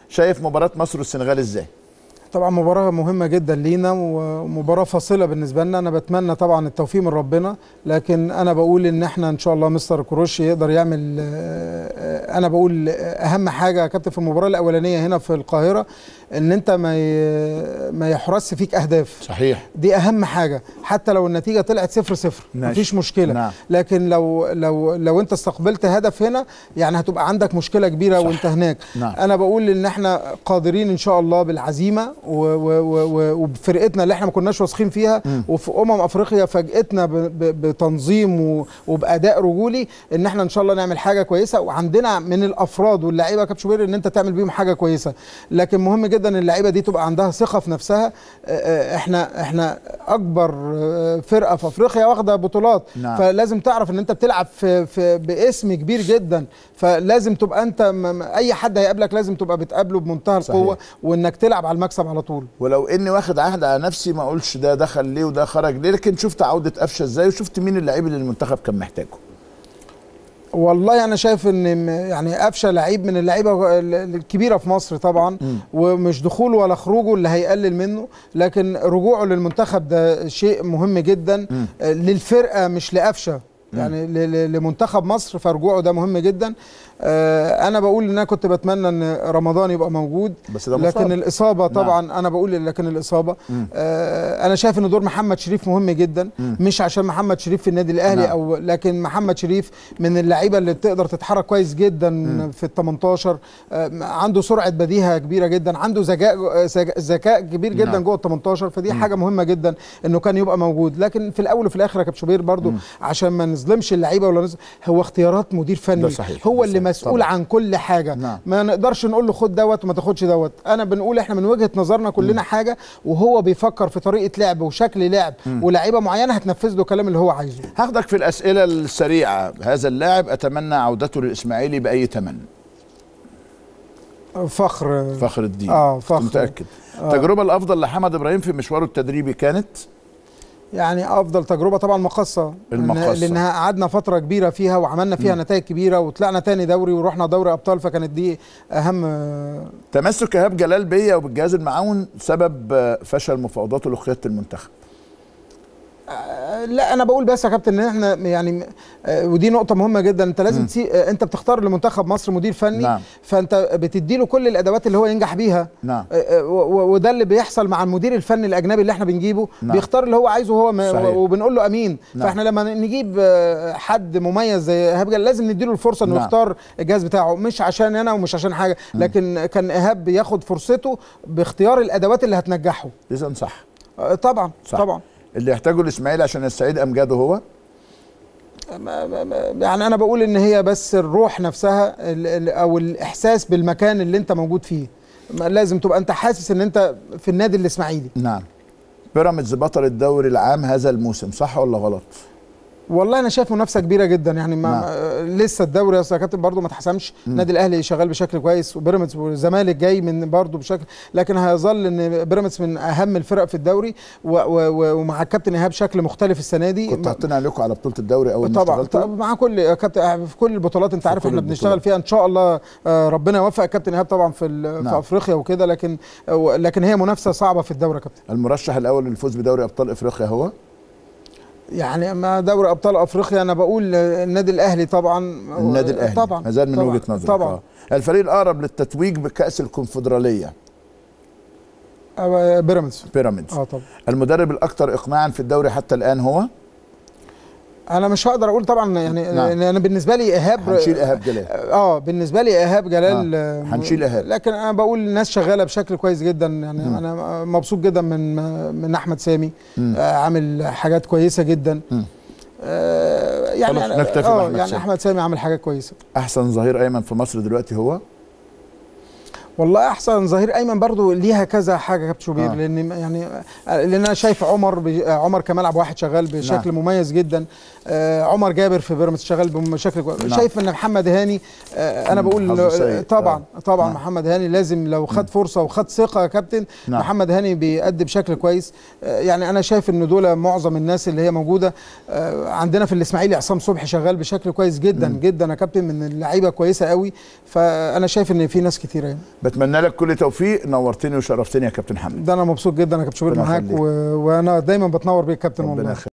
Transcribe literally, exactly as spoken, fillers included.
شايف مباراه مصر والسنغال ازاي؟ طبعا مباراة مهمة جدا لينا ومباراة فاصلة بالنسبة لنا. أنا بتمنى طبعا التوفيق من ربنا، لكن أنا بقول إن إحنا إن شاء الله مستر كروش يقدر يعمل. أنا بقول أهم حاجة يا كابتن في المباراة الأولانية هنا في القاهرة إن أنت ما ما يحرزش فيك أهداف. صحيح، دي أهم حاجة، حتى لو النتيجة طلعت صفر صفر مفيش مشكلة. نعم. لكن لو لو لو أنت استقبلت هدف هنا يعني هتبقى عندك مشكلة كبيرة. صح. وأنت هناك. نعم. أنا بقول إن إحنا قادرين إن شاء الله بالعزيمة وبفرقتنا اللي احنا ما كناش واثقين فيها، م. وفي امم افريقيا فاجئتنا بتنظيم وباداء رجولي ان احنا ان شاء الله نعمل حاجه كويسه. وعندنا من الافراد واللعيبه كابتن شوبير ان انت تعمل بيهم حاجه كويسه، لكن مهم جدا اللعيبه دي تبقى عندها ثقه في نفسها. احنا احنا اكبر فرقه في افريقيا واخده بطولات. نعم. فلازم تعرف ان انت بتلعب في, في باسم كبير جدا، فلازم تبقى انت اي حد هيقابلك لازم تبقى بتقابله بمنتهى القوه. صحيح. وانك تلعب على المكسب على طول. ولو اني واخد عهد على نفسي ما اقولش ده دخل ليه وده خرج ليه، لكن شفت عوده قفشه ازاي وشفت مين اللعيب اللي المنتخب كان محتاجه. والله انا شايف ان يعني قفشه لعيب من اللعيبه الكبيره في مصر طبعا. م. ومش دخوله ولا خروجه اللي هيقلل منه، لكن رجوعه للمنتخب ده شيء مهم جدا. م. للفرقه مش لقفشه، يعني لمنتخب مصر، فرجوعه ده مهم جدا. آه انا بقول ان انا كنت بتمنى ان رمضان يبقى موجود، بس ده لكن مصاب. الاصابه طبعا. نعم. انا بقول لكن الاصابه. آه انا شايف ان دور محمد شريف مهم جدا. م. مش عشان محمد شريف في النادي الاهلي. نعم. او لكن محمد شريف من اللعيبه اللي بتقدر تتحرك كويس جدا. م. في ال تمنتاشر. آه عنده سرعه بديهه كبيره جدا، عنده ذكاء ذكاء كبير جدا. نعم. جوه ال تمنتاشر، فدي م. حاجه مهمه جدا انه كان يبقى موجود. لكن في الاول وفي الاخر يا كابتن شوبير برضو م. عشان ما نظلمش اللعيبه ولا نظلم، هو اختيارات مدير فني. هو اللي مسؤول طبعا عن كل حاجه. نعم. ما نقدرش نقول له خد دوت وما تاخدش دوت. انا بنقول احنا من وجهه نظرنا كلنا م. حاجه، وهو بيفكر في طريقه لعب وشكل لعب ولاعيبه معينه هتنفذ له الكلام اللي هو عايزه. هاخدك في الاسئله السريعه. هذا اللاعب اتمنى عودته للاسماعيلي باي ثمن؟ فخر فخر الدين. اه فخر. متاكد؟ آه. التجربه الافضل لحمد ابراهيم في مشواره التدريبي كانت؟ يعني افضل تجربه طبعا المقصه، المقصه لانها قعدنا فتره كبيره فيها وعملنا فيها م. نتائج كبيره، وطلعنا تاني دوري ورحنا دوري ابطال، فكانت دي اهم. تمسك ايهاب جلال بيا وبالجهاز المعاون سبب فشل مفاوضاته لقياده المنتخب؟ لا انا بقول بس يا كابتن ان احنا يعني ودي نقطه مهمه جدا. انت لازم تسي... انت بتختار لمنتخب مصر مدير فني. نعم. فانت بتدي له كل الادوات اللي هو ينجح بيها. نعم. وده اللي بيحصل مع المدير الفني الاجنبي اللي احنا بنجيبه. نعم. بيختار اللي هو عايزه هو. صحيح. وبنقول له امين. نعم. فاحنا لما نجيب حد مميز زي ايهاب جلال لازم ندي له الفرصه انه. نعم. يختار الجهاز بتاعه، مش عشان انا ومش عشان حاجه. م. لكن كان ايهاب بياخد فرصته باختيار الادوات اللي هتنجحه. اذا صح. طبعا. صح. طبعا اللي يحتاجه الاسماعيلي عشان يستعيد امجاده هو؟ يعني انا بقول ان هي بس الروح نفسها او الاحساس بالمكان اللي انت موجود فيه. لازم تبقى انت حاسس ان انت في النادي الاسماعيلي. نعم. بيراميدز بطل الدوري العام هذا الموسم، صح ولا غلط؟ والله انا شايف منافسه كبيره جدا. يعني ما نعم. لسه الدوري يا كابتن برضه ما اتحسمش. النادي الاهلي شغال بشكل كويس، وبيراميدز والزمالك جاي من برضه بشكل، لكن هيظل ان بيراميدز من اهم الفرق في الدوري، ومع الكابتن ايهاب شكل مختلف السنه دي. كنت حاطين عليكم على بطوله الدوري اول ما اشتغلتوا؟ طبعا مع كل كابتن في كل البطولات. انت عارف احنا بنشتغل فيها ان شاء الله. ربنا يوفق الكابتن ايهاب طبعا في نعم. في افريقيا وكده، لكن لكن هي منافسه صعبه في الدوري يا كابتن. المرشح الاول للفوز بدوري ابطال افريقيا هو؟ يعني ما دوري ابطال افريقيا انا بقول النادي الاهلي طبعا. النادي الاهلي طبعا ما زال من طبعًا وجهه نظرك. طبعا. آه. الفريق الاقرب للتتويج بكاس الكونفدراليه؟ آه بيراميدز. بيراميدز. اه طبعا. المدرب الاكثر اقناعا في الدوري حتى الان هو؟ انا مش هقدر اقول طبعا. يعني نعم. انا بالنسبه لي ايهاب هنشيل ايهاب جلال. اه بالنسبه لي ايهاب جلال آه. هنشيل ايهاب، لكن انا بقول الناس شغاله بشكل كويس جدا. يعني م. انا مبسوط جدا من من احمد سامي. آه عامل حاجات كويسه جدا. م. آه يعني اه يعني احمد سامي عامل حاجات كويسه. احسن ظهير ايمن في مصر دلوقتي هو؟ والله احسن ظهير ايمن برضو ليها كذا حاجه يا كابتن شوبير. آه. لان يعني لان انا شايف عمر بي عمر كملعب واحد شغال بشكل نعم. مميز جدا. آه عمر جابر في بيراميدز شغال بشكل كويس. نعم. شايف ان محمد هاني آه انا بقول طبعا آه. طبعا نعم. محمد هاني لازم لو خد فرصه وخد ثقه يا كابتن. نعم. محمد هاني بيأدي بشكل كويس. آه يعني انا شايف ان دول معظم الناس اللي هي موجوده. آه عندنا في الاسماعيلي عصام صبحي شغال بشكل كويس جدا. م. جدا يا كابتن، من اللعيبه كويسه قوي. فانا شايف ان في ناس كتيره يعني. بتمنى لك كل توفيق، نورتني وشرفتني يا كابتن حمدي. ده انا مبسوط جدا يا كابتن شوبير معاك و... وانا دايما بتنور بيك يا كابتن والله.